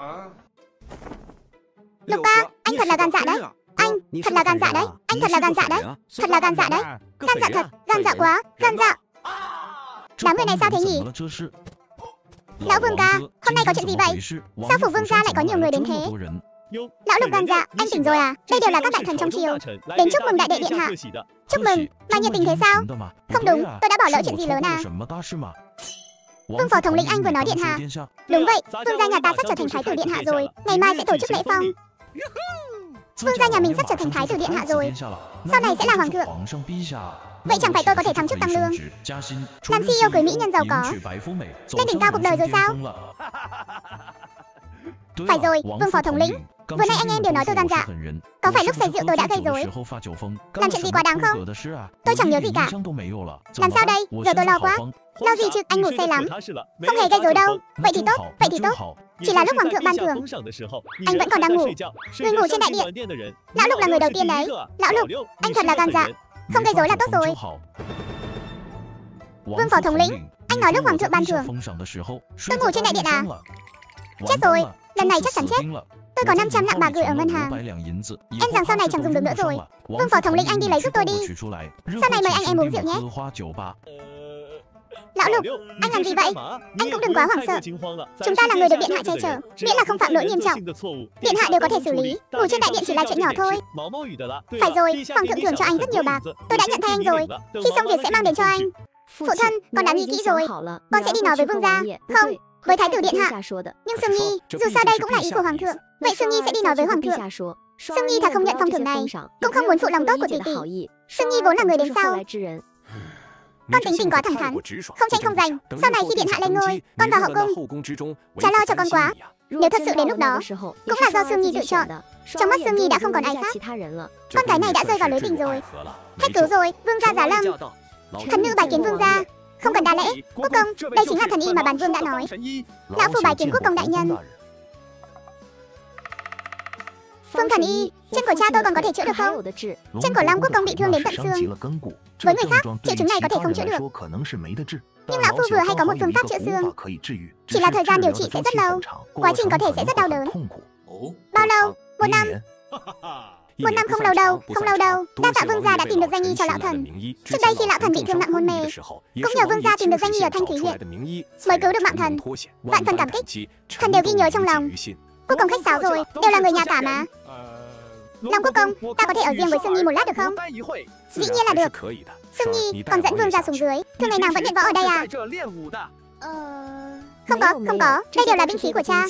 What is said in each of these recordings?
Lục ca, anh thật là gan dạ đấy. Anh thật là gan dạ đấy. Anh thật là gan dạ đấy. Thật là gan dạ đấy. Gan dạ thật, gan dạ quá, gan dạ. Đám người này sao thế nhỉ? Lão Vương ca, hôm nay có chuyện gì vậy? Sao phủ Vương gia lại có nhiều người đến thế? Lão Lục gan dạ, anh tỉnh rồi à? Đây đều là các đại thần trong triều đến chúc mừng đại đệ điện hạ. Chúc mừng, mà nhiệt tình thế sao? Không đúng, tôi đã bỏ lỡ chuyện gì lớn à? Vương phó thống lĩnh anh vừa nói điện hạ. Đúng vậy, Vương gia nhà ta sắp trở thành thái tử điện hạ rồi. Ngày mai sẽ tổ chức lễ phong. Vương gia nhà mình sắp trở thành thái tử điện hạ rồi. Sau này sẽ là hoàng thượng. Vậy chẳng phải tôi có thể thăng chức tăng lương, làm CEO cưới mỹ nhân giàu có, lên đỉnh cao cuộc đời rồi sao? Phải rồi, Vương phó thống lĩnh. Vừa nãy anh em đều nói tôi gan dạ. Có phải lúc say rượu tôi đã gây rối, làm chuyện gì quá đáng không? Tôi chẳng nhớ gì cả. Làm sao đây? Giờ tôi lo quá. Lo gì chứ, anh ngủ say lắm. Không hề gây rối đâu. Vậy thì tốt, vậy thì tốt. Chỉ là lúc hoàng thượng ban thưởng, anh vẫn còn đang ngủ. Người ngủ trên đại điện. Lão Lục là người đầu tiên đấy. Lão Lục, anh thật là gan dạ. Không gây rối là tốt rồi. Vương phó thống lĩnh, anh nói lúc hoàng thượng ban thưởng, tôi ngủ trên đại điện à? Chết rồi, lần này chắc chắn chết. Tôi có 500 lạng bạc gửi ở ngân hàng. Em rằng sau này chẳng dùng được nữa rồi. Vương phó thống lĩnh, anh đi lấy giúp tôi đi. Sau này mời anh em uống rượu nhé. Lão Lục, anh làm gì vậy? Anh cũng đừng quá hoảng sợ. Chúng ta là người được điện hạ che chở, miễn là không phạm lỗi nghiêm trọng, điện hạ đều có thể xử lý. Ngủ trên đại điện chỉ là chuyện nhỏ thôi. Phải rồi, hoàng thượng thưởng cho anh rất nhiều bạc. Tôi đã nhận thay anh rồi. Khi xong việc sẽ mang đến cho anh. Phụ thân, con đã nghĩ kỹ rồi. Con sẽ đi nói với Vương gia. Không, với thái tử điện hạ. Nhưng Sương Nhi, dù sao đây cũng là ý của hoàng thượng. Vậy Sương Nhi sẽ đi nói với hoàng thượng. Sương Nhi thà không nhận phong thưởng này, cũng không muốn phụ lòng tốt của tỷ tỷ. Sương Nhi vốn là người đến sau. Con tính tình quá thẳng thắn, không tranh không giành. Sau này khi điện hạ lên ngôi, con vào hậu cung, chả lo cho con quá. Nếu thật sự đến lúc đó, cũng là do Sương Nhi tự chọn. Trong mắt Sương Nhi đã không còn ai khác. Con gái này đã rơi vào lưới tình rồi. Hết cứu rồi, Vương gia giá lâm. Thần nữ bài kiến Vương gia. Không cần đa lễ. Quốc công, đây chính là thần y mà bản vương đã nói. Lão phu bài kiến quốc công đại nhân. Phương thần y, chân của cha tôi còn có thể chữa được không? Chân của Long quốc công bị thương đến tận xương. Với người khác, triệu chứng này có thể không chữa được. Nhưng lão phu vừa hay có một phương pháp chữa xương. Chỉ là thời gian điều trị sẽ rất lâu, quá trình có thể sẽ rất đau đớn. Bao lâu? 1 năm. 1 năm không lâu đâu, không lâu đâu. Đa tạ Vương gia đã tìm được danh y cho lão thần. Trước đây khi lão thần bị thương nặng hôn mê, cũng nhờ Vương gia tìm được danh y ở Thanh Thúy huyện, mới cứu được mạng thần. Vạn phần cảm kích, thần đều ghi nhớ trong lòng. Quốc công khách sáo rồi, đều là người nhà cả mà. Long quốc công, ta có thể ở riêng với Sương Nhi một lát được không? Dĩ nhiên là được. Sương Nhi còn dẫn Vương gia xuống dưới. Thường ngày nàng vẫn luyện võ ở đây à? Không có, đây đều là binh khí của cha.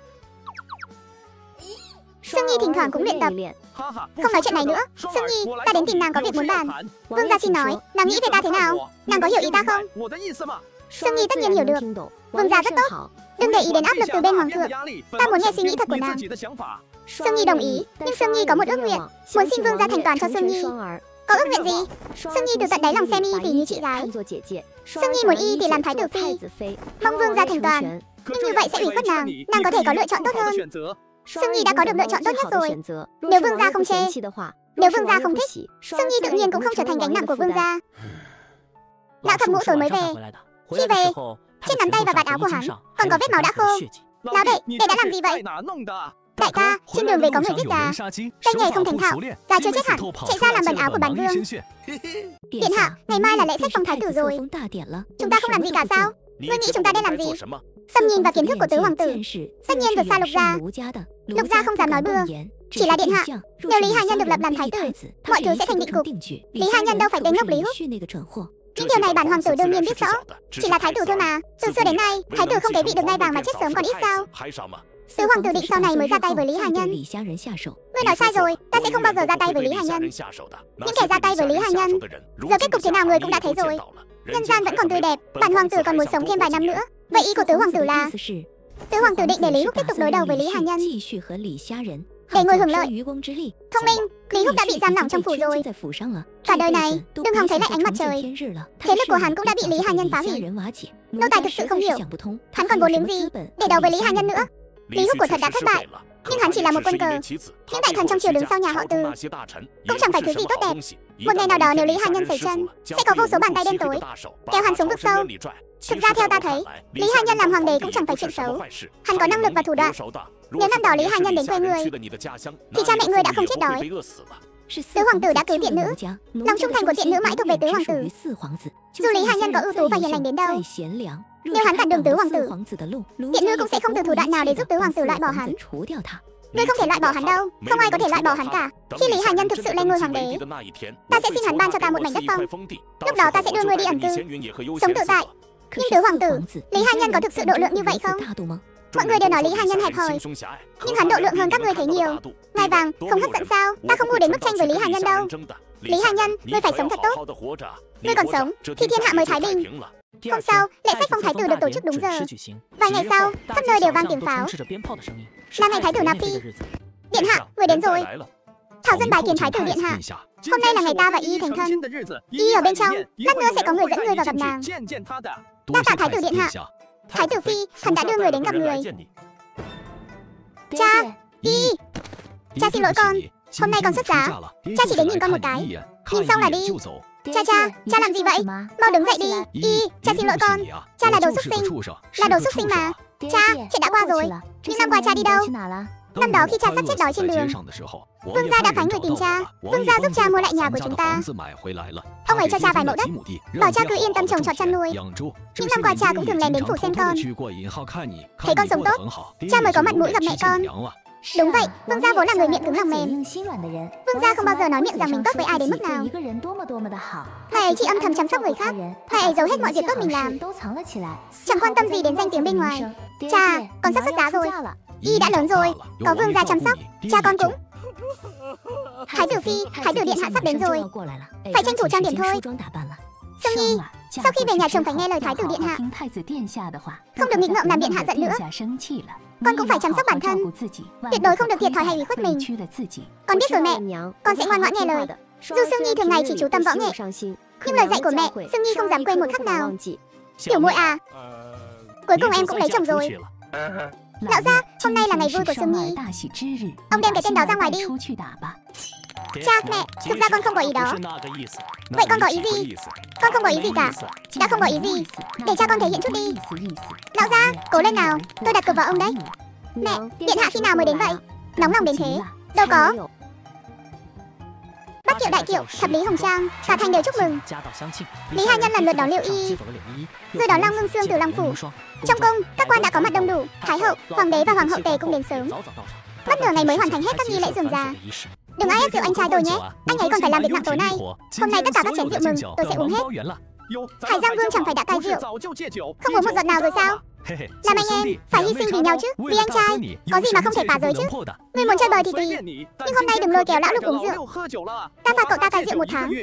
Sương Nhi thỉnh thoảng cũng luyện tập. Không nói chuyện này nữa, Sương Nhi, ta đến tìm nàng có việc muốn bàn. Vương gia xin nói, nàng nghĩ về ta thế nào? Nàng có hiểu ý ta không? Sương Nhi tất nhiên hiểu được. Vương gia rất tốt, đừng để ý đến áp lực từ bên hoàng thượng. Ta muốn nghe suy nghĩ thật của nàng. Sương Nhi đồng ý, nhưng Sương Nhi có một ước nguyện, muốn xin Vương gia thành toàn cho Sương Nhi. Có ước nguyện gì? Sương Nhi từ tận đáy lòng xem y vì như chị gái. Sương Nhi muốn y thì làm thái tử phi, mong Vương gia thành toàn. Nhưng như vậy sẽ ủy khuất nàng, nàng có thể có lựa chọn tốt hơn. Sương Nhi đã có được lựa chọn tốt nhất rồi. Nếu Vương gia không chê, nếu Vương gia không thích, Sương Nhi tự nhiên cũng không trở thành gánh nặng của Vương gia. Lão thập ngũ tối mới về. Khi về, trên nắm tay và vạt áo của hắn còn có vết máu đã khô. Lão đệ đã làm gì vậy? Đại ca, trên đường về có người giết gà. Tay nghề không thành thạo, gà chưa chết hẳn, chạy ra làm bẩn áo của bản vương. Điện hạ, ngày mai là lễ sách phong thái tử rồi. Chúng ta không làm gì cả sao? Ngươi nghĩ chúng ta nên làm gì? Tầm nhìn và kiến thức của tứ hoàng tử tất nhiên vượt xa Lục gia. Lục gia không dám nói bừa. Chỉ là điện hạ, nếu Lý Hà Nhân được lập làm thái tử, mọi thứ sẽ thành định cục. Lý Hà Nhân đâu phải tên ngốc Lý Húc. Những điều này bản hoàng tử đương nhiên biết rõ. Chỉ là thái tử thôi mà. Từ xưa đến nay, thái tử không kế vị được ngai vàng mà chết sớm còn ít sao? Tứ hoàng tử định sau này mới ra tay với Lý Hà Nhân. Ngươi nói sai rồi, ta sẽ không bao giờ ra tay với Lý Hà Nhân. Những kẻ ra tay với Lý Hà Nhân, giờ kết cục thế nào ngươi cũng đã thấy rồi. Nhân gian vẫn còn tươi đẹp, bản hoàng tử còn muốn sống thêm vài năm nữa. Vậy ý của tứ hoàng tử là tứ hoàng tử định để Lý Húc tiếp tục đối đầu với Lý Hà Nhân để ngồi hưởng lợi. Thông minh, Lý Húc đã bị giam lỏng trong phủ rồi. Cả đời này đừng hòng thấy lại ánh mặt trời. Thế lực của hắn cũng đã bị Lý Hà Nhân phá hủy. Nô tài thực sự không hiểu, hắn còn vốn liếng gì để đấu với Lý Hà Nhân nữa. Lý Húc của thật đã thất bại, nhưng hắn chỉ là một quân cờ. Những đại thần trong triều đứng sau nhà họ Từ cũng chẳng phải thứ gì tốt đẹp. Một ngày nào đó nếu Lý Hà Nhân xảy chân, sẽ có vô số bàn tay đêm tối kéo hắn xuống vực sâu. Thực ra theo ta thấy, Lý Hà Nhân làm hoàng đế cũng chẳng phải chuyện xấu. Hắn có năng lực và thủ đoạn. Nếu năm đó Lý Hà Nhân đến quê người, thì cha mẹ người đã không chết đói. Tứ hoàng tử đã cứu tiện nữ. Lòng trung thành của tiện nữ mãi thuộc về tứ hoàng tử. Dù Lý Hà Nhân có ưu tú và hiền lành đến đâu, nếu hắn cản đường tứ hoàng tử, tiện nữ cũng sẽ không từ thủ đoạn nào để giúp tứ hoàng tử loại bỏ hắn. Ngươi không thể loại bỏ hắn đâu, không ai có thể loại bỏ hắn cả. Khi Lý Hà Nhân thực sự lên ngôi hoàng đế, ta sẽ xin hắn ban cho ta một mảnh đất phong. Lúc đó ta sẽ đưa ngươi đi ẩn cư, sống tự tại. Nhưng tứ hoàng tử, Lý Hà Nhân có thực sự độ lượng như vậy không? Mọi người đều nói Lý Hà Nhân hẹp hòi, nhưng hắn độ lượng hơn các ngươi thấy nhiều. Ngai vàng không hấp dẫn sao? Ta không mua đến mức tranh với Lý Hà Nhân đâu. Lý Hà Nhân, ngươi phải sống thật tốt. Ngươi còn sống thì thiên hạ mới thái bình. Hôm sau, lễ sách phong thái tử được tổ chức đúng giờ. Vài ngày sau, khắp nơi đều vang tiếng pháo. Là ngày thái tử nạp phi. Điện hạ, người đến rồi. Thảo dân bái kiến thái tử điện hạ. Hôm nay là ngày ta và y thành thân. Y ở bên trong, lát nữa sẽ có người dẫn người vào gặp nàng. Đa tạ thái tử điện hạ. Thái tử phi, thần đã đưa người đến gặp người. Cha, y. Cha xin lỗi con, hôm nay con xuất giá. Cha chỉ đến nhìn con một cái, nhìn xong là đi. Cha làm gì vậy? Mau đứng dậy đi. Y, cha xin lỗi con. Cha là đồ xúc sinh. Là đồ xúc sinh mà. Cha, chuyện đã qua rồi. Nhưng năm qua cha đi đâu? Năm đó khi cha sắp chết đói trên đường, vương gia đã phái người tìm cha. Vương gia giúp cha mua lại nhà của chúng ta. Ông ấy cho cha vài mẫu đất, bảo cha cứ yên tâm trồng trọt chăn nuôi. Những năm qua cha cũng thường lén đến phủ xem con. Thấy con sống tốt, cha mới có mặt mũi gặp mẹ con. Đúng vậy, vương gia vốn là người miệng cứng lòng mềm. Vương gia không bao giờ nói miệng rằng mình tốt với ai đến mức nào. Ngài ấy chỉ âm thầm chăm sóc người khác. Ngài ấy giấu hết mọi việc tốt mình làm, chẳng quan tâm gì đến danh tiếng bên ngoài. Cha, con sắp xuất giá rồi. Y đã lớn rồi, có vương gia chăm sóc. Cha con cũng. Thái tử phi, thái tử điện hạ sắp đến rồi, phải tranh thủ trang điểm thôi. Sương Nhi, sau khi về nhà chồng phải nghe lời thái tử điện hạ, không được nghịch ngợm làm điện hạ giận nữa. Con cũng phải chăm sóc bản thân, tuyệt đối không được thiệt thòi hay ủy khuất mình. Con biết rồi mẹ, con sẽ ngoan ngoãn nghe lời. Dù Sương Nhi thường ngày chỉ chú tâm võ nghệ, nhưng lời dạy của mẹ, Sương Nhi không dám quên một khắc nào. Tiểu muội à, cuối cùng em cũng lấy chồng rồi. Lão gia, hôm nay là ngày vui của Sương Nhi. Ông đem cái tên đó ra ngoài đi. Cha, mẹ, thực ra con không có ý đó. Vậy con có ý gì? Con không có ý gì cả. Đã không có ý gì, để cha con thể hiện chút đi. Lão gia, cố lên nào, tôi đặt cược vào ông đấy. Mẹ, điện hạ khi nào mới đến vậy? Nóng lòng đến thế. Đâu có. Bắc Kiệu Đại Kiệu, thập lý hồng trang, cả thành đều chúc mừng. Lý Hà Nhân lần lượt đón Liệu Y, rồi đón Long Ngưng Xương từ Long phủ. Trong cung, các quan đã có mặt đông đủ. Thái hậu, hoàng đế và hoàng hậu tề cũng đến sớm. Mất nửa ngày mới hoàn thành hết các nghi lễ rườm rà. Đừng ai ép rượu anh trai tôi nhé, anh ấy còn phải làm việc nặng tối nay. Hôm nay tất cả các chén rượu mừng tôi sẽ uống hết. Hải Giang Vương chẳng phải đã cai rượu, không uống một giọt nào rồi sao? Làm anh em phải hy sinh vì nhau chứ, vì anh trai, có gì mà không thể phá giới chứ. Ngươi muốn chơi bời thì tùy, nhưng hôm nay đừng lôi kéo lão lục uống rượu. Ta phạt cậu ta cai rượu 1 tháng.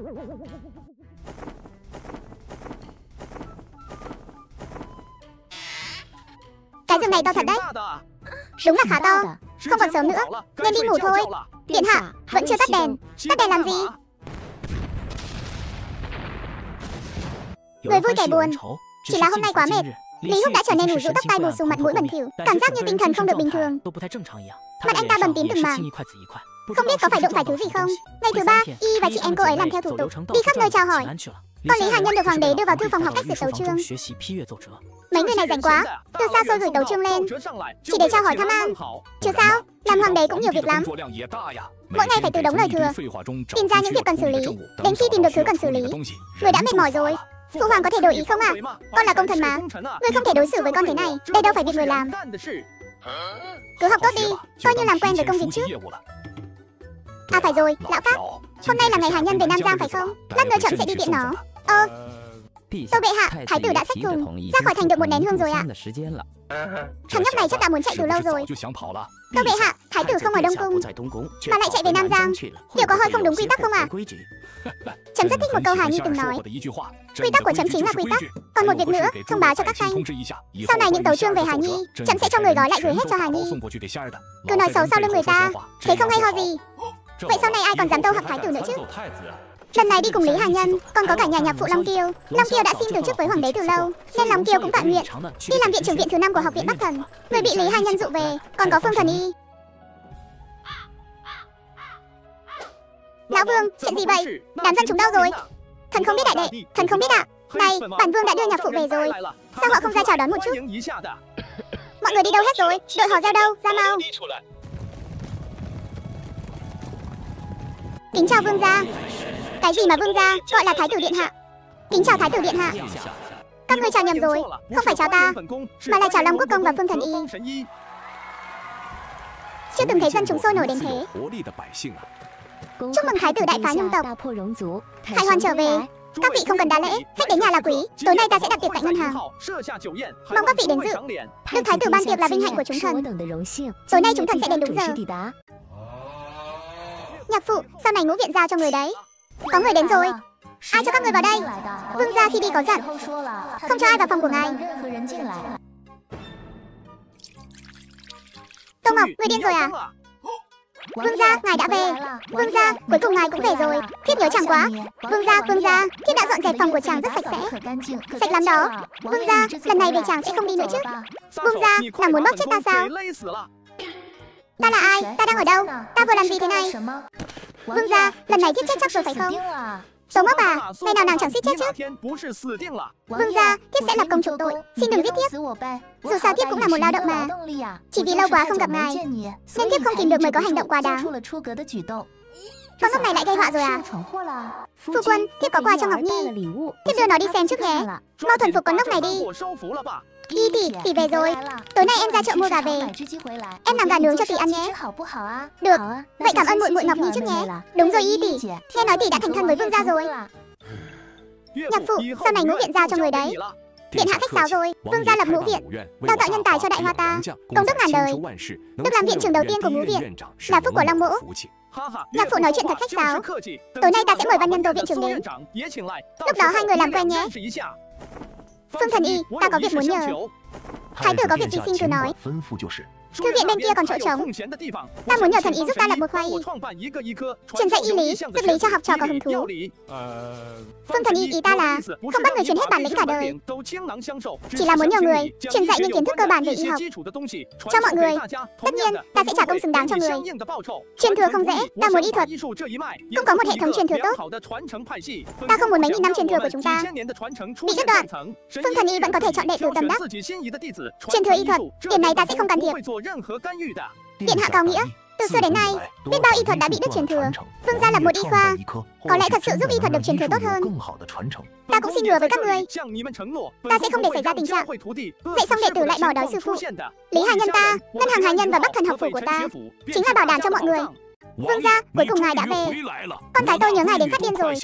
Cái giường này to thật đấy. Đúng là khá to. Không còn sớm nữa, nên đi ngủ thôi. Điện hạ, vẫn chưa tắt đèn. Tắt đèn làm gì? Người vui kẻ buồn. Chỉ là hôm nay quá mệt, Lý Húc đã trở nên ủ rũ tóc tai bù xù, mặt mũi bẩn thỉu, cảm giác như tinh thần không được bình thường. Mặt anh ta bầm tím từng mảng, không biết có phải đụng phải thứ gì không. Ngày thứ 3, y và chị em cô ấy làm theo thủ tục, đi khắp nơi chào hỏi. Còn Lý Hà Nhân được hoàng đế đưa vào thư phòng học cách sửa tấu chương. Mấy người này rảnh quá, từ xa xôi gửi tấu chương lên, chỉ để trao hỏi thăm an. Chứ sao, làm hoàng đế cũng nhiều việc lắm. Mỗi ngày phải từ đống lời thừa, tìm ra những việc cần xử lý. Đến khi tìm được thứ cần xử lý, người đã mệt mỏi rồi. Phụ hoàng có thể đổi ý không ạ? Con là công thần mà, người không thể đối xử với con thế này. Đây đâu phải việc người làm. Cứ học tốt đi, coi như làm quen với công việc trước. À phải rồi, lão Pháp, hôm nay là ngày Hà Nhân về Nam Giang phải không? Lát nữa chậm sẽ đi tiện nó. Tâu bệ hạ, thái tử đã xách thùng ra khỏi thành được 1 nén hương rồi ạ. Thằng nhóc này chắc đã muốn chạy từ lâu rồi. Tâu bệ hạ, thái tử không ở Đông Cung mà lại chạy về Nam Giang, liệu có hơi không đúng quy tắc không ạ? Chấm rất thích một câu Hà Nhi từng nói, quy tắc của chấm chính là quy tắc. Còn một việc nữa, thông báo cho các khanh, sau này những tấu chương về Hà Nhi, chấm sẽ cho người gói lại gửi hết cho Hà Nhi. Cứ nói xấu sau lưng người ta, thế không hay ho gì. Vậy sau này ai còn dám tâu học thái tử nữa chứ? Lần này đi cùng Lý Hà Nhân, còn có cả nhà nhạc phụ Long Kiêu. Long Kiêu đã xin từ chức với hoàng đế từ lâu, nên Long Kiêu cũng tạm nguyện đi làm viện trưởng viện thứ 5 của học viện Bắc Thần. Người bị Lý Hà Nhân dụ về, còn có Phương Thần Y. Lão Vương, chuyện gì vậy? Đám dân chúng đâu rồi? Thần không biết đại đệ, thần không biết ạ. Này, bản vương đã đưa nhạc phụ về rồi. Sao họ không ra chào đón một chút? Mọi người đi đâu hết rồi? Đội hò reo đâu? Ra mau. Kính chào vương gia. Cái gì mà vương gia? Gọi là thái tử điện hạ. Kính chào thái tử điện hạ. Các ngươi chào nhầm rồi, không phải chào ta, mà là chào Long Quốc Công và Phương Thần Y. Chưa từng thấy dân chúng sôi nổi đến thế. Chúc mừng thái tử đại phá nhung tộc. Hải Hoàn trở về. Các vị không cần đa lễ, khách đến nhà là quý. Tối nay ta sẽ đặt tiệc tại ngân hàng. Mong các vị đến dự. Được thái tử ban tiệc là vinh hạnh của chúng thần. Tối nay chúng thần sẽ đến đúng giờ. Nhạc phụ, sau này ngũ viện giao cho người đấy. Có người đến rồi. Ai cho các người vào đây? Vương gia khi đi có dặn, không cho ai vào phòng của ngài. Tô Mộc, ngươi điên rồi à? Vương gia, ngài đã về. Vương gia, cuối cùng ngài cũng về rồi. Thiếp nhớ chàng quá. Vương gia, thiếp đã dọn dẹp phòng của chàng rất sạch sẽ. Sạch lắm đó. Vương gia, lần này về chàng sẽ không đi nữa chứ? Vương gia, nàng muốn bóp chết ta sao? Ta là ai? Ta đang ở đâu? Ta vừa làm gì thế này? Vương gia, lần này thiếp chết chắc rồi phải không? Tố Mốc à, ngày nào nàng chẳng suýt chết chứ? Vương gia, thiếp sẽ lập công chuộc tội, xin đừng giết thiếp. Dù sao thiếp cũng là một lao động mà. Chỉ vì lâu quá không gặp ngài, nên thiếp không kìm được mới có hành động quá đáng. Con ngốc này lại gây họa rồi à? Phu quân, thiếp có quà cho Ngọc Nhi. Thiếp đưa nó đi xem trước nhé. Mau thuần phục con ngốc này đi. Đi tỷ về rồi. Tối nay em ra chợ mua gà về. Em làm gà nướng cho tỷ ăn nhé. Được, vậy cảm ơn muội muội Ngọc Nhi trước nhé. Đúng rồi tỷ, nghe nói tỷ đã thành thân với vương gia rồi. Nhạc phụ, sau này ngũ viện giao cho người đấy. Điện hạ khách sáo rồi, vương gia lập ngũ viện, đào tạo nhân tài cho đại hoa ta, công đức ngàn đời. Được làm viện trưởng đầu tiên của ngũ viện, là phúc của Long Mỗ. Nhạc phụ nói chuyện thật khách sáo. Tối nay ta sẽ mời văn nhân Tô viện trưởng đến. Lúc đó hai người làm quen nhé. Phương Thần Y, ta có việc muốn nhờ. Thái tử có việc gì xin cứ nói. Thư viện bên kia còn chỗ trống. Ta muốn nhờ thần y giúp ta lập một khoa y, truyền dạy y lý, dược lý cho học trò có hứng thú. Phương Thần Y ý ta là không bắt người truyền hết bản lĩnh cả đời, chỉ là muốn nhờ người truyền dạy những kiến thức cơ bản về y học cho mọi người. Tất nhiên ta sẽ trả công xứng đáng cho người. Truyền thừa không dễ, ta muốn y thuật cũng có một hệ thống truyền thừa tốt. Ta không muốn mấy nghìn năm truyền thừa của chúng ta bị đứt đoạn. Phương Thần Y vẫn có thể chọn đệ tử tâm đắc truyền thừa y thuật, điểm này ta sẽ không can thiệp. Điện hạ cao nghĩa, từ xưa đến nay biết bao y thuật đã bị đứt truyền thừa. Vương gia lập một y khoa, có lẽ thật sự giúp y thuật được truyền thừa tốt hơn. Ta cũng xin hứa với các ngươi, ta sẽ không để xảy ra tình trạng dạy xong đệ tử lại bỏ đói sư phụ. Lý Hải Nhân ta, Ngân hàng Hải Nhân và Bắc Thần học phủ của ta chính là bảo đảm cho mọi người. Vương gia, cuối cùng ngài đã về. Con cái tôi nhớ ngài đến phát điên rồi.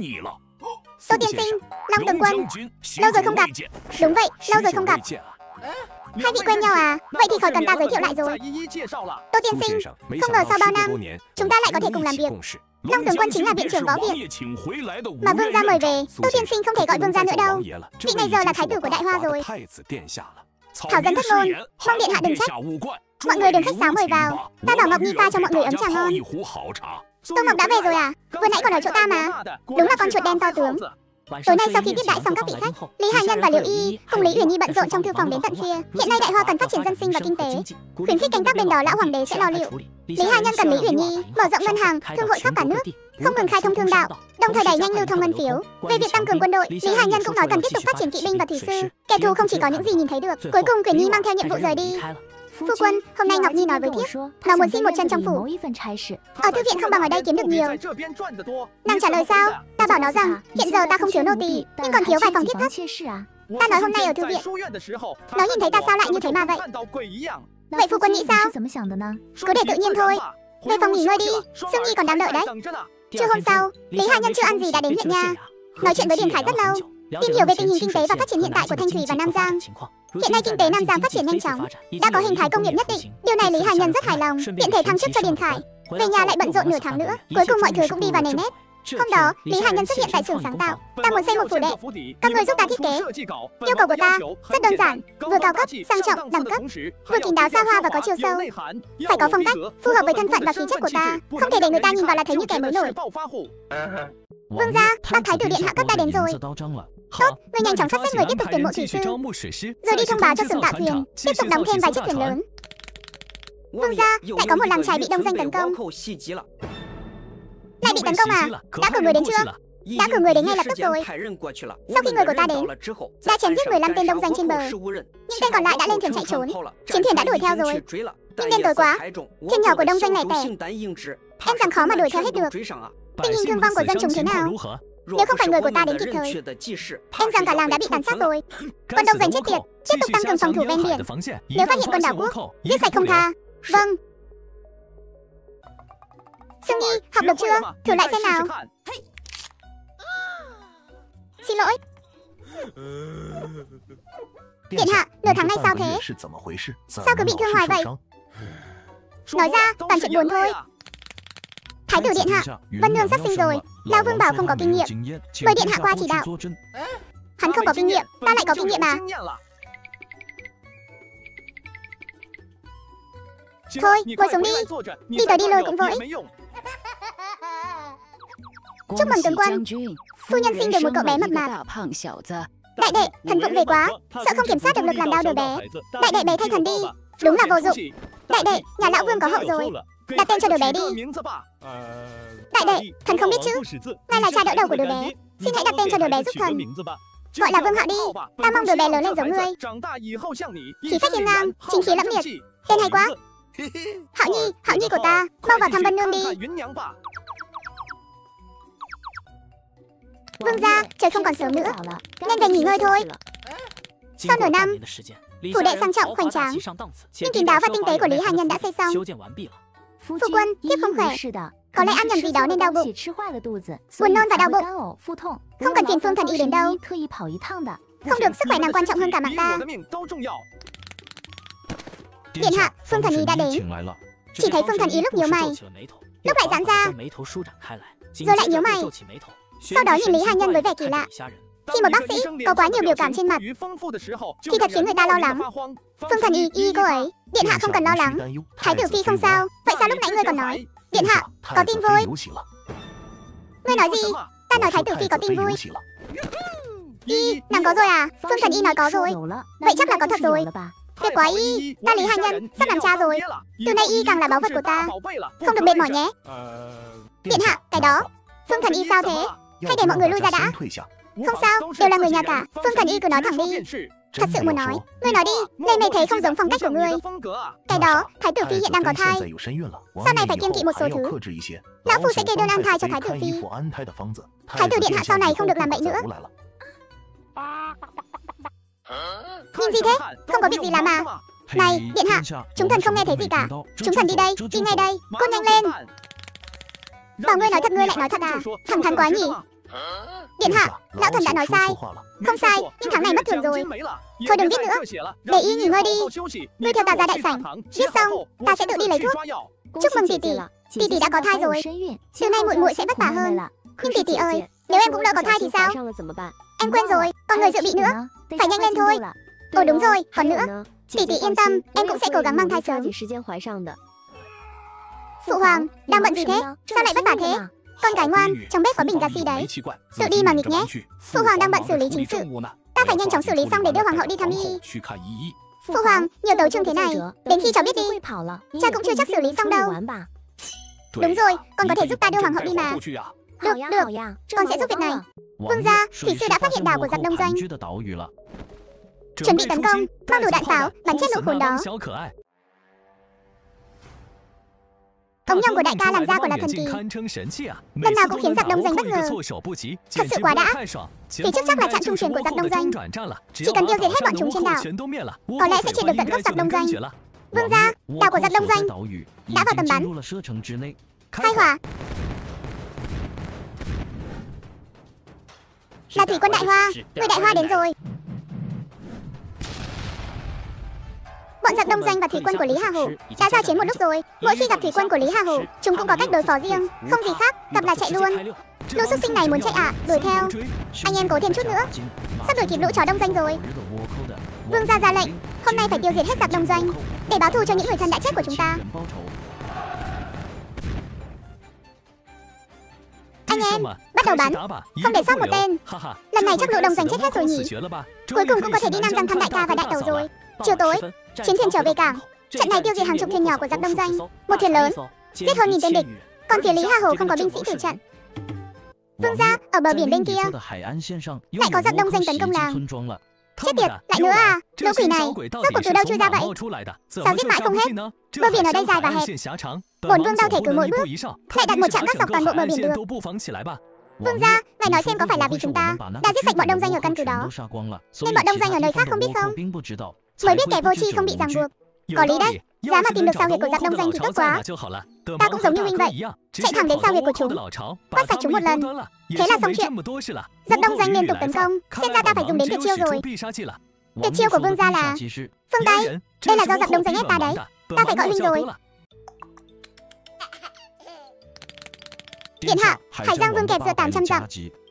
Tô tiên sinh, Long tướng quân, lâu rồi không gặp. Đúng vậy, lâu rồi không gặp. Hai vị quen nhau à? Vậy thì khỏi cần ta giới thiệu lại rồi. Tô tiên sinh, không ngờ sau bao năm chúng ta lại có thể cùng làm việc. Long tướng quân chính là viện trưởng võ viện mà vương gia mời về. Tô tiên sinh không thể gọi vương gia nữa đâu. Vị này giờ là thái tử của Đại Hoa rồi. Thảo dân thất ngôn, mong điện hạ đừng trách. Mọi người đừng khách sáo mời vào. Ta bảo Ngọc Nhi pha cho mọi người ấm trà ngon. Tô Ngọc đã về rồi à? Vừa nãy còn ở chỗ ta mà. Đúng là con chuột đen to tướng. Tối nay sau khi tiếp đãi xong các vị khách, Lý Hải Nhân và Liệu Y cùng Lý Uyển Nhi bận rộn trong thư phòng đến tận khuya. Hiện nay Đại Hoa cần phát triển dân sinh và kinh tế, khuyến khích canh tác bên đó lão hoàng đế sẽ lo liệu. Lý Hải Nhân cần Lý Uyển Nhi mở rộng ngân hàng, thương hội khắp cả nước, không ngừng khai thông thương đạo, đồng thời đẩy nhanh lưu thông ngân phiếu. Về việc tăng cường quân đội, Lý Hải Nhân cũng nói cần tiếp tục phát triển kỵ binh và thủy sư. Kẻ thù không chỉ có những gì nhìn thấy được. Cuối cùng Uyển Nhi mang theo nhiệm vụ rời đi. Phu quân, hôm nay Ngọc Nhi nói với thiếp, nó muốn xin một chân trong phủ. Ở thư viện không bằng ở đây kiếm được nhiều. Nàng trả lời sao? Ta bảo nó rằng hiện giờ ta không thiếu nô tỳ, nhưng còn thiếu vài phòng thiếp thất. Ta nói hôm nay ở thư viện, nó nhìn thấy ta sao lại như thế mà vậy? Vậy phu quân nghĩ sao? Cứ để tự nhiên thôi. Về phòng nghỉ ngơi đi, Sương Nhi còn đang đợi đấy. Trưa hôm sau, Lý Hải Nhân chưa ăn gì đã đến huyện nha, nói chuyện với Điền Khải rất lâu, tìm hiểu về tình hình kinh tế và phát triển hiện tại của Thanh Thủy và Nam Giang. Hiện nay kinh tế Nam Giang phát triển nhanh chóng, đã có hình thái công nghiệp nhất định. Điều này Lý Hải Nhân rất hài lòng, tiện thể thăng chức cho Điền Khải. Về nhà lại bận rộn nửa tháng nữa, cuối cùng mọi thứ cũng đi vào nề nếp. Hôm đó, Lý Hải Nhân xuất hiện tại xưởng sáng tạo. Ta muốn xây một phủ đệ, các người giúp ta thiết kế. Yêu cầu của ta rất đơn giản, vừa cao cấp, sang trọng, đẳng cấp, vừa kín đáo xa hoa và có chiều sâu. Phải có phong cách phù hợp với thân phận và khí chất của ta, không thể để người ta nhìn vào là thấy như kẻ mới nổi. Vương gia, bác thái tử điện hạ cấp đã đến rồi. Tốt, người nhanh chóng sắp xếp người tiếp tục tuyển mộ thủy sư, rồi đi thông báo cho xưởng tạo thuyền, tiếp tục đóng thêm vài chiếc thuyền lớn. Vương gia, lại có một làng trài bị đông danh tấn công. Lại bị tấn công à? Đã cử người đến chưa? đã cử người đến ngay lập tức rồi. Sau khi người của ta đến, đã chém giết 15 tên đông doanh trên bờ, những tên còn lại đã lên thuyền chạy trốn. Chiến thuyền đã đuổi theo rồi, nhưng đen tối quá, thuyền nhỏ của đông doanh lẻ tẻ, em rằng khó mà đuổi theo hết được. Tình hình thương vong của dân chúng thế nào? Nếu không phải người của ta đến kịp thời, em rằng cả làng đã bị tàn sát rồi. Quân đông doanh chết tiệt, tiếp tục tăng cường phòng thủ ven biển. Nếu phát hiện quân đảo quốc, giết sạch không tha. Vâng. Sương Nhi, học được chưa? Thử lại xem nào. Xin lỗi. Điện hạ, nửa tháng nay sao thế? Sao cứ bị thương hoài vậy? Nói ra, toàn chuyện buồn thôi. Thái tử điện hạ, Vân Nương sắp sinh rồi. Lão Vương bảo không có kinh nghiệm, mời điện hạ qua chỉ đạo. Hắn không có kinh nghiệm, ta lại có kinh nghiệm mà. Thôi, ngồi xuống đi. Đi tới đi lôi cũng vội. Chúc mừng tướng quân, phu nhân sinh được một cậu bé mập mạp. Đại đệ, thần vụng về quá, sợ không kiểm soát được lực làm đau đứa bé. Đại đệ bé thay thần đi, đúng là vô dụng. Đại đệ, nhà lão Vương có hậu rồi, đặt tên cho đứa bé đi. Đại đệ, thần không biết chữ, ngài là cha đỡ đầu của đứa bé, xin hãy đặt tên cho đứa bé giúp thần. Gọi là Vương Hạo đi, ta mong đứa bé lớn lên giống ngươi. Khí phách hiên ngang, chính khí lẫm liệt, tên hay quá. Hạo Nhi của ta, mau vào thăm Vân Nương đi. Vương gia, trời không còn sớm nữa, nên về nghỉ ngơi thôi. Sau nửa năm, phủ đệ sang trọng hoành tráng, nhưng kín đáo và tinh tế của Lý Hà Nhân đã xây xong. Phu quân, tiếp không khỏe, có lẽ ăn nhầm gì đó nên đau bụng, buồn nôn và đau bụng. Không cần phiền Phương thần y đến đâu, không được, sức khỏe nàng quan trọng hơn cả mạng ta. Điện hạ, Phương thần y đã đến. Chỉ thấy Phương thần y lúc nhíu mày, lúc lại giãn ra, rồi lại nhíu mày. Sau đó nhìn Lý Hà Nhân với vẻ kỳ lạ. Khi một bác sĩ có quá nhiều biểu cảm trên mặt thì thật khiến người ta lo lắng. Phương thần y cô ấy, điện hạ không cần lo lắng. Thái tử phi không sao. Vậy sao lúc nãy ngươi còn nói điện hạ có tin vui? Ngươi nói gì? Ta nói thái tử phi có tin vui. Nàng có rồi à? Phương thần y nói có rồi. Vậy chắc là có thật rồi. Tuyệt quá y, ta Lý Hà Nhân sắp làm cha rồi. Từ nay y càng là báu vật của ta, không được mệt mỏi nhé. Điện hạ, cái đó. Phương thần y sao thế? Hay để mọi người lui ra đã. Không sao, đều là người nhà cả. Phương thần y cứ nói thẳng đi. Thật sự muốn nói, ngươi nói đi. Đây mày thấy không giống phong cách của ngươi. Cái đó, thái tử phi hiện đang có thai, sau này phải kiêng kỵ một số thứ. Lão phu sẽ kê đơn an thai cho thái tử phi. Thái tử điện hạ sau này không được làm bậy nữa. Nhìn gì thế? Không có việc gì làm mà. Này, điện hạ, chúng thần không nghe thấy gì cả. Chúng thần đi đây, đi ngay đây. Cốt nhanh lên. Bảo ngươi nói thật ngươi lại nói thật à? Thẳng thắn quá nhỉ. Điện hạ, lão thần đã nói sai. Không sai, nhưng tháng này mất thường rồi. Thôi đừng viết nữa, để y nghỉ ngơi đi. Ngươi theo ta ra đại sảnh, viết xong ta sẽ tự đi lấy thuốc. Chúc mừng tỷ tỷ, tỷ tỷ đã có thai rồi. Từ nay muội muội sẽ vất vả hơn. Nhưng tỷ tỷ ơi, nếu em cũng lỡ có thai thì sao? Em quên rồi, còn người dự bị nữa. Phải nhanh lên thôi. Đúng rồi, còn nữa. Tỷ tỷ yên tâm, em cũng sẽ cố gắng mang thai sớm. Phụ hoàng, đang bận gì thế? Sao lại vất vả thế? Con gái ngoan, trong bếp có bình gaxi đấy. Tự đi mà nghịch nhé. Phụ hoàng đang bận xử lý chính sự. Ta phải nhanh chóng xử lý xong để đưa hoàng hậu đi thăm y. Phụ hoàng, nhiều tấu chương thế này, đến khi cháu biết đi. Cha cũng chưa chắc xử lý xong đâu. Đúng rồi, con có thể giúp ta đưa hoàng hậu đi mà. Được, con sẽ giúp việc này. Vương gia, thủy sư đã phát hiện đảo của giặc đông doanh. Chuẩn bị tấn công, mang đủ đạn pháo, bắn chết lũ khốn đó. Ống nhông của đại ca làm ra quả là thần kỳ, lần nào cũng khiến giặc đông doanh bất ngờ. Thật sự quá đã. Phía trước chắc là trạm trung chuyển của giặc đông doanh. Chỉ cần tiêu diệt hết bọn chúng trên đảo, có lẽ sẽ triệt được tận gốc giặc đông doanh. Vương gia, đảo của giặc đông doanh đã vào tầm bắn. Khai hỏa. Là thủy quân Đại Hoa, người Đại Hoa đến rồi. Bọn giặc đông doanh và thủy quân của Lý Hà Hổ đã giao chiến một lúc rồi. Mỗi khi gặp thủy quân của Lý Hà Hổ, chúng cũng có cách đối phó riêng, không gì khác, gặp là chạy luôn. Lũ xuất sinh này muốn chạy ạ, đuổi theo. Anh em cố thêm chút nữa, sắp đuổi kịp lũ chó đông doanh rồi. Vương gia ra lệnh, hôm nay phải tiêu diệt hết giặc đông doanh để báo thù cho những người thân đã chết của chúng ta. Anh em, bắt đầu bắn, không để sót một tên. Lần này chắc lũ đông doanh chết hết rồi nhỉ. Cuối cùng cũng có thể đi Nam Giang thăm đại ca và đại tàu rồi. Chiều tối, chiến thuyền trở về cảng. Trận này tiêu diệt hàng chục thuyền nhỏ của giặc đông doanh, một thuyền lớn giết hơn 1000 tên địch. Còn phía Lý Hà Hồ không có binh sĩ tử trận. Vương gia, ở bờ biển bên kia lại có giặc đông doanh tấn công làng. Chết tiệt, lại nữa à? Lũ quỷ này, rốt cuộc từ đâu chui ra vậy? Sao giết mãi không hết? Bờ biển ở đây dài và hẹp, bổn vương đâu thể cứ mỗi bước lại đặt một trạm gác dọc toàn bộ bờ biển được. Vương gia, ngài nói xem có phải là vì chúng ta đã giết sạch bọn đông doanh ở căn cứ đó, nên bọn đông doanh ở nơi khác không biết không? Mới biết kẻ vô tri không bị ràng buộc. Có lý đấy, giá mà tìm được sao huyệt của giặc đông doanh thì tốt quá. Ta cũng giống như huynh vậy, chạy thẳng đến sao huyệt của chúng, quét sạch chúng một lần, thế là xong chuyện. Giặc đông doanh liên tục tấn công, xem ra ta phải dùng đến tuyệt chiêu rồi. Tuyệt chiêu của vương gia là phương tay, đây là do giặc đông doanh ép ta đấy, ta phải gọi huynh rồi. Điện hạ, Hải Giang Vương kẹp giữa 800 dặm.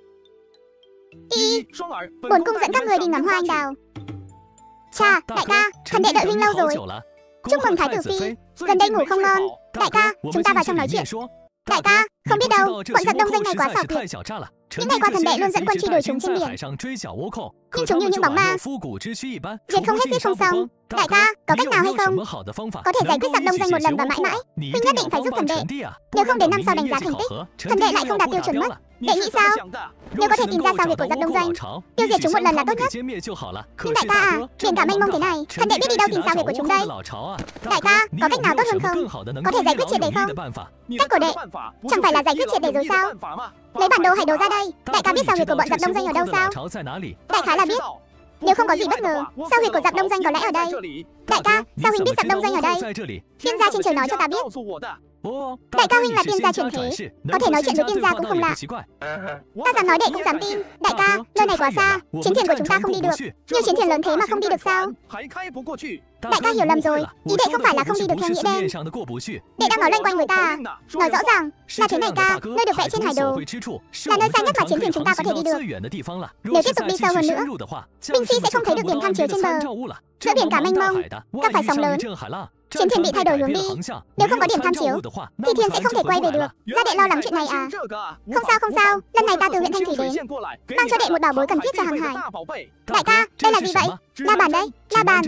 Bổn cung dẫn các người đi ngắm hoa anh đào. Cha, đại ca, thần đệ đợi huynh lâu rồi. Chúc mừng Thái tử phi, gần đây ngủ không ngon. Đại ca, chúng ta vào trong nói chuyện. Đại ca, không biết đâu, bọn giặc đông doanh này quá xảo quyệt. Những ngày qua thần đệ luôn dẫn quân truy đuổi chúng trên biển, nhưng chúng như những bóng ma, diệt không hết giết không xong. Đại ca, có cách nào hay không? Có thể giải quyết giặc đông doanh một lần và mãi mãi. Huynh nhất định phải giúp thần đệ. Nếu không đến năm sau đánh giá thành tích, thần đệ lại không đạt tiêu chuẩn mất. Đệ nghĩ sao? Nếu có thể tìm ra sao huyệt của giặc đông doanh, tiêu diệt chúng một lần là tốt nhất. Nhưng đại ca à, biển cả mênh mông thế này, thần đệ biết đi đâu tìm sao huyệt của chúng đây? Đại ca, có cách nào tốt hơn không? Có thể giải quyết triệt để không? Cách của đệ chẳng phải là giải quyết triệt để rồi sao? Lấy bản đồ hải đồ ra đây. Đại ca biết sao huyệt của bọn giặc đông doanh ở đâu sao? Đại khái là biết. Nếu không có gì bất ngờ, sao huyệt của giặc đông doanh có lẽ ở đây. Đại ca, sao huynh biết giặc đông doanh ở đây? Tiên gia trên trời nói cho ta biết. Đại ca huynh là tiên gia truyền thế, có thể nói chuyện với tiên gia cũng không lạ. Ta dám nói đệ cũng dám tin. Đại ca, nơi này quá xa, chiến thuyền của chúng ta không đi được. Nhiều chiến thuyền lớn thế mà không đi được sao? Đại ca hiểu lầm rồi, ý đệ không phải là không đi được theo nghĩa đen. Đệ đang nói loanh quanh với ta à? Nói rõ ràng là thế này ca, nơi được vẽ trên hải đồ là nơi xa nhất mà chiến thuyền chúng ta có thể đi được. Nếu tiếp tục đi sâu hơn nữa, binh sĩ sẽ không thấy được điểm tham chiếu trên bờ. Giữa biển cả mênh mông, gặp phải sóng lớn, chiến thuyền bị thay đổi hướng đi. Nếu không có điểm tham chiếu thì thuyền sẽ không thể quay về được. Gia đệ lo lắng chuyện này à? Không sao, lần này ta từ huyện Thanh Thủy đến, mang cho đệ một bảo bối cần thiết cho hàng hải. Đại ca, đây là gì vậy? La bàn đấy, la bàn.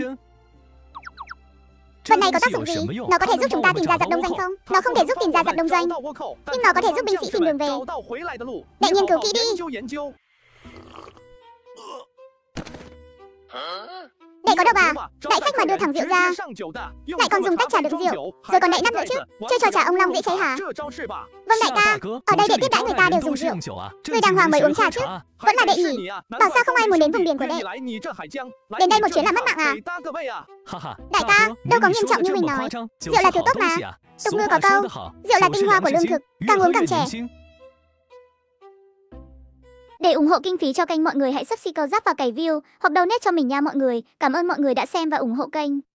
Vật này có tác dụng gì? Nó có thể giúp chúng ta tìm ra giặc đông doanh không? Nó không thể giúp tìm ra giặc đông doanh, nhưng nó có thể giúp binh sĩ tìm đường về. Đệ nghiên cứu kỹ đi. Đệ có độc à? Đại khách mà đưa thẳng rượu ra, lại còn dùng tách trà đựng rượu, rồi còn đậy nắp nữa chứ. Chơi trò trà ông long dễ cháy hả? Vâng đại ca, ở đây đệ tiếp đãi người ta đều dùng rượu. Người đàng hoàng mới uống trà chứ. Vẫn là đệ nhỉ? Bảo sao không ai muốn đến vùng biển của đệ? Đến đây một chuyến là mất mạng à? Đại ca, đâu có nghiêm trọng như mình nói. Rượu là thứ tốt mà. Tục ngữ có câu, rượu là tinh hoa của lương thực, càng uống càng trẻ. Để ủng hộ kinh phí cho kênh, mọi người hãy subscribe, câu giáp và cày view hoặc donate cho mình nha mọi người. Cảm ơn mọi người đã xem và ủng hộ kênh.